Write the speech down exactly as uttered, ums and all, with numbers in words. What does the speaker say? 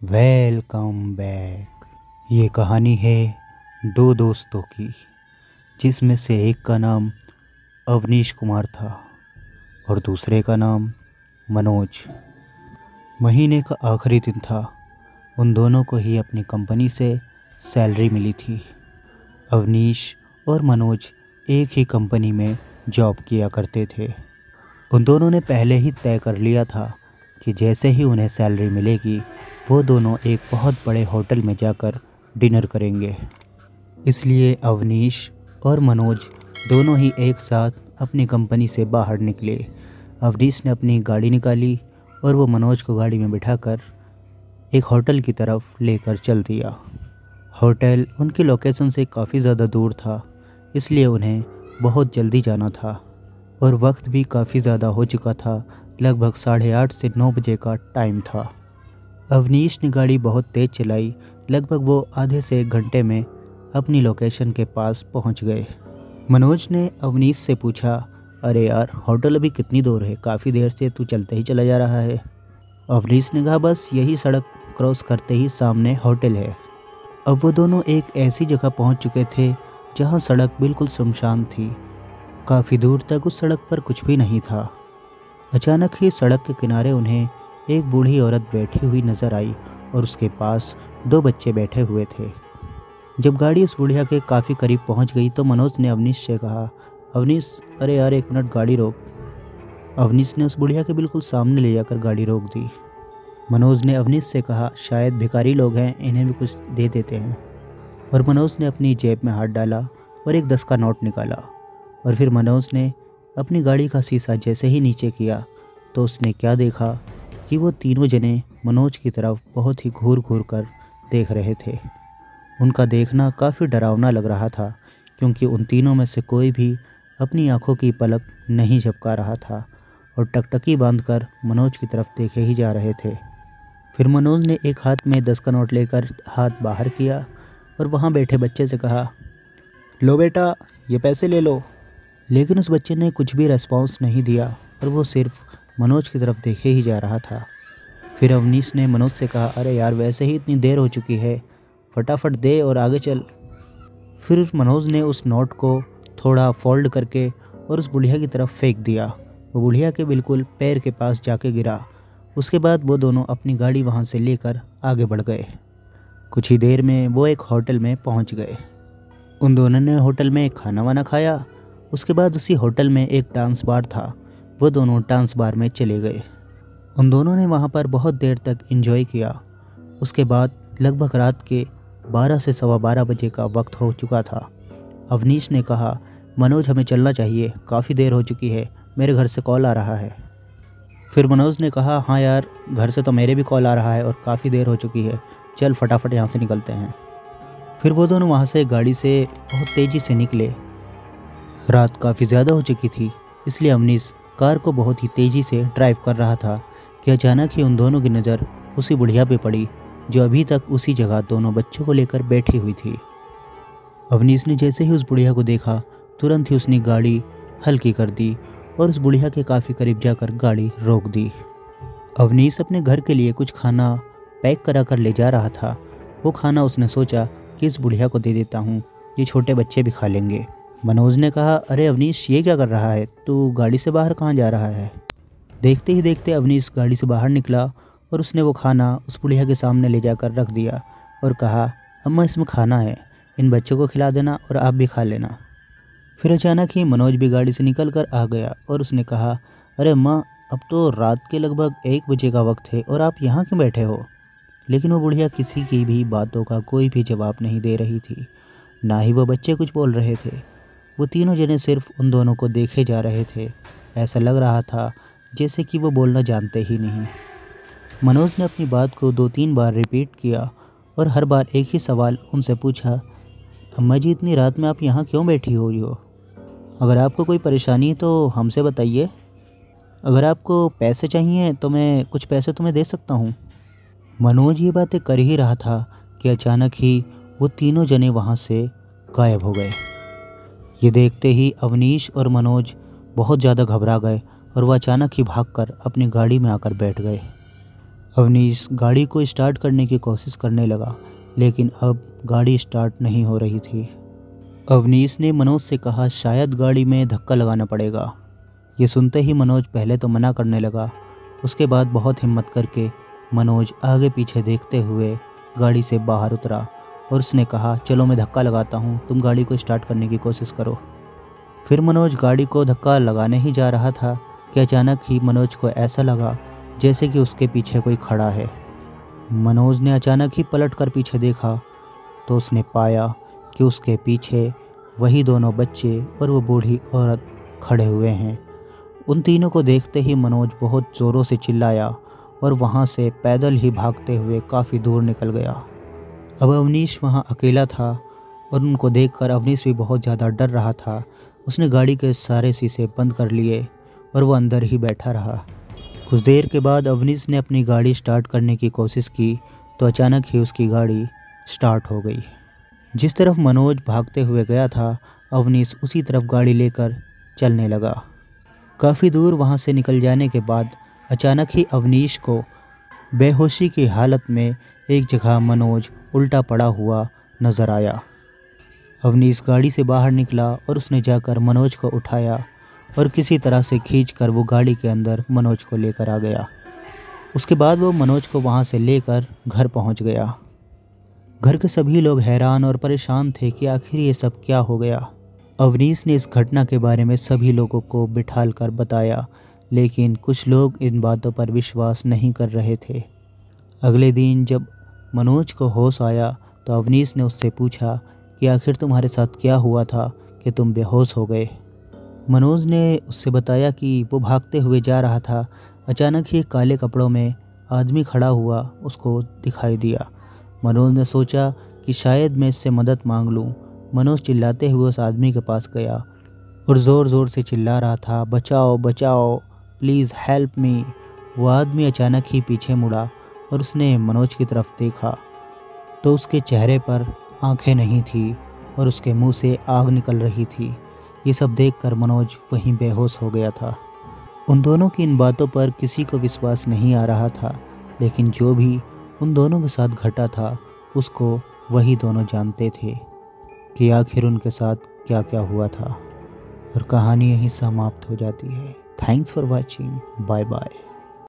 Welcome back. ये कहानी है दो दोस्तों की, जिसमें से एक का नाम अवनीश कुमार था और दूसरे का नाम मनोज। महीने का आखिरी दिन था। उन दोनों को ही अपनी कंपनी से सैलरी मिली थी। अवनीश और मनोज एक ही कंपनी में जॉब किया करते थे। उन दोनों ने पहले ही तय कर लिया था कि जैसे ही उन्हें सैलरी मिलेगी वो दोनों एक बहुत बड़े होटल में जाकर डिनर करेंगे। इसलिए अवनीश और मनोज दोनों ही एक साथ अपनी कंपनी से बाहर निकले। अवनीश ने अपनी गाड़ी निकाली और वो मनोज को गाड़ी में बिठाकर एक होटल की तरफ लेकर चल दिया। होटल उनकी लोकेशन से काफ़ी ज़्यादा दूर था, इसलिए उन्हें बहुत जल्दी जाना था और वक्त भी काफ़ी ज़्यादा हो चुका था। लगभग साढ़े आठ से नौ बजे का टाइम था। अवनीश ने गाड़ी बहुत तेज़ चलाई। लगभग वो आधे से एक घंटे में अपनी लोकेशन के पास पहुंच गए। मनोज ने अवनीश से पूछा, अरे यार, होटल अभी कितनी दूर है? काफ़ी देर से तू चलते ही चला जा रहा है। अवनीश ने कहा, बस यही सड़क क्रॉस करते ही सामने होटल है। अब वो दोनों एक ऐसी जगह पहुंच चुके थे जहां सड़क बिल्कुल सुनसान थी। काफ़ी दूर तक उस सड़क पर कुछ भी नहीं था। अचानक ही सड़क के किनारे उन्हें एक बूढ़ी औरत बैठी हुई नज़र आई और उसके पास दो बच्चे बैठे हुए थे। जब गाड़ी उस बुढ़िया के काफ़ी करीब पहुंच गई तो मनोज ने अवनीश से कहा, अवनीश, अरे यार एक मिनट गाड़ी रोक। अवनीश ने उस बुढ़िया के बिल्कुल सामने ले जाकर गाड़ी रोक दी। मनोज ने अवनीश से कहा, शायद भिखारी लोग हैं, इन्हें भी कुछ दे देते हैं। और मनोज ने अपनी जेब में हाथ डाला और एक दस का नोट निकाला। और फिर मनोज ने अपनी गाड़ी का शीशा जैसे ही नीचे किया तो उसने क्या देखा कि वो तीनों जने मनोज की तरफ बहुत ही घूर घूर कर देख रहे थे। उनका देखना काफ़ी डरावना लग रहा था, क्योंकि उन तीनों में से कोई भी अपनी आंखों की पलक नहीं झपका रहा था और टकटकी बांधकर मनोज की तरफ देखे ही जा रहे थे। फिर मनोज ने एक हाथ में दस का नोट लेकर हाथ बाहर किया और वहाँ बैठे बच्चे से कहा, लो बेटा, ये पैसे ले लो। लेकिन उस बच्चे ने कुछ भी रेस्पॉन्स नहीं दिया और वो सिर्फ मनोज की तरफ देखे ही जा रहा था। फिर अवनीश ने मनोज से कहा, अरे यार, वैसे ही इतनी देर हो चुकी है, फटाफट दे और आगे चल। फिर मनोज ने उस नोट को थोड़ा फोल्ड करके और उस बुढ़िया की तरफ फेंक दिया। वो बुढ़िया के बिल्कुल पैर के पास जाके गिरा। उसके बाद वो दोनों अपनी गाड़ी वहाँ से लेकर आगे बढ़ गए। कुछ ही देर में वो एक होटल में पहुँच गए। उन दोनों ने होटल में खाना वाना खाया। उसके बाद उसी होटल में एक डांस बार था। वो दोनों डांस बार में चले गए। उन दोनों ने वहाँ पर बहुत देर तक एंजॉय किया। उसके बाद लगभग रात के बारह से सवा बारह बजे का वक्त हो चुका था। अवनीश ने कहा, मनोज, हमें चलना चाहिए, काफ़ी देर हो चुकी है, मेरे घर से कॉल आ रहा है। फिर मनोज ने कहा, हाँ यार, घर से तो मेरे भी कॉल आ रहा है और काफ़ी देर हो चुकी है, चल फटाफट यहाँ से निकलते हैं। फिर वो दोनों वहाँ से गाड़ी से बहुत तेज़ी से निकले। रात काफ़ी ज़्यादा हो चुकी थी, इसलिए अवनीश कार को बहुत ही तेज़ी से ड्राइव कर रहा था कि अचानक ही उन दोनों की नज़र उसी बुढ़िया पे पड़ी जो अभी तक उसी जगह दोनों बच्चों को लेकर बैठी हुई थी। अवनीश ने जैसे ही उस बुढ़िया को देखा, तुरंत ही उसने गाड़ी हल्की कर दी और उस बुढ़िया के काफ़ी करीब जाकर गाड़ी रोक दी। अवनीश अपने घर के लिए कुछ खाना पैक करा कर ले जा रहा था। वो खाना उसने सोचा कि इस बुढ़िया को दे देता हूँ, ये छोटे बच्चे भी खा लेंगे। मनोज ने कहा, अरे अवनीश, ये क्या कर रहा है? तू गाड़ी से बाहर कहाँ जा रहा है? देखते ही देखते अवनीश गाड़ी से बाहर निकला और उसने वो खाना उस बुढ़िया के सामने ले जाकर रख दिया और कहा, अम्मा, इसमें खाना है, इन बच्चों को खिला देना और आप भी खा लेना। फिर अचानक ही मनोज भी गाड़ी से निकल कर आ गया और उसने कहा, अरे अम्मा, अब तो रात के लगभग एक बजे का वक्त है और आप यहाँ क्यों बैठे हो? लेकिन वो बुढ़िया किसी की भी बातों का कोई भी जवाब नहीं दे रही थी, ना ही वो बच्चे कुछ बोल रहे थे। वो तीनों जने सिर्फ उन दोनों को देखे जा रहे थे। ऐसा लग रहा था जैसे कि वो बोलना जानते ही नहीं। मनोज ने अपनी बात को दो तीन बार रिपीट किया और हर बार एक ही सवाल उनसे पूछा, अम्मा जी, इतनी रात में आप यहाँ क्यों बैठी हुई हो? अगर आपको कोई परेशानी है तो हमसे बताइए। अगर आपको पैसे चाहिए तो मैं कुछ पैसे तुम्हें दे सकता हूँ। मनोज ये बातें कर ही रहा था कि अचानक ही वो तीनों जने वहाँ से गायब हो गए। ये देखते ही अवनीश और मनोज बहुत ज़्यादा घबरा गए और वह अचानक ही भागकर अपनी गाड़ी में आकर बैठ गए। अवनीश गाड़ी को स्टार्ट करने की कोशिश करने लगा, लेकिन अब गाड़ी स्टार्ट नहीं हो रही थी। अवनीश ने मनोज से कहा शायद गाड़ी में धक्का लगाना पड़ेगा। ये सुनते ही मनोज पहले तो मना करने लगा, उसके बाद बहुत हिम्मत करके मनोज आगे पीछे देखते हुए गाड़ी से बाहर उतरा और उसने कहा चलो मैं धक्का लगाता हूँ, तुम गाड़ी को स्टार्ट करने की कोशिश करो। फिर मनोज गाड़ी को धक्का लगाने ही जा रहा था कि अचानक ही मनोज को ऐसा लगा जैसे कि उसके पीछे कोई खड़ा है। मनोज ने अचानक ही पलट कर पीछे देखा तो उसने पाया कि उसके पीछे वही दोनों बच्चे और वो बूढ़ी औरत खड़े हुए हैं। उन तीनों को देखते ही मनोज बहुत ज़ोरों से चिल्लाया और वहाँ से पैदल ही भागते हुए काफ़ी दूर निकल गया। अब अवनीश वहाँ अकेला था और उनको देखकर अवनीश भी बहुत ज़्यादा डर रहा था। उसने गाड़ी के सारे शीशे बंद कर लिए और वो अंदर ही बैठा रहा। कुछ देर के बाद अवनीश ने अपनी गाड़ी स्टार्ट करने की कोशिश की तो अचानक ही उसकी गाड़ी स्टार्ट हो गई। जिस तरफ मनोज भागते हुए गया था अवनीश उसी तरफ गाड़ी लेकर चलने लगा। काफ़ी दूर वहाँ से निकल जाने के बाद अचानक ही अवनीश को बेहोशी की हालत में एक जगह मनोज उल्टा पड़ा हुआ नज़र आया। अवनीश गाड़ी से बाहर निकला और उसने जाकर मनोज को उठाया और किसी तरह से खींचकर वो गाड़ी के अंदर मनोज को लेकर आ गया। उसके बाद वो मनोज को वहाँ से लेकर घर पहुँच गया। घर के सभी लोग हैरान और परेशान थे कि आखिर ये सब क्या हो गया। अवनीश ने इस घटना के बारे में सभी लोगों को बिठाल कर बताया, लेकिन कुछ लोग इन बातों पर विश्वास नहीं कर रहे थे। अगले दिन जब मनोज को होश आया तो अवनीश ने उससे पूछा कि आखिर तुम्हारे साथ क्या हुआ था कि तुम बेहोश हो गए। मनोज ने उससे बताया कि वो भागते हुए जा रहा था, अचानक ही काले कपड़ों में आदमी खड़ा हुआ उसको दिखाई दिया। मनोज ने सोचा कि शायद मैं इससे मदद मांग लूं। मनोज चिल्लाते हुए उस आदमी के पास गया और ज़ोर ज़ोर से चिल्ला रहा था बचाओ बचाओ प्लीज़ हेल्प मी। वो आदमी अचानक ही पीछे मुड़ा और उसने मनोज की तरफ देखा तो उसके चेहरे पर आंखें नहीं थी और उसके मुंह से आग निकल रही थी। ये सब देखकर मनोज वहीं बेहोश हो गया था। उन दोनों की इन बातों पर किसी को विश्वास नहीं आ रहा था, लेकिन जो भी उन दोनों के साथ घटा था उसको वही दोनों जानते थे कि आखिर उनके साथ क्या क्या हुआ था। और कहानी यहीं समाप्त हो जाती है। Thanks for watching, bye bye.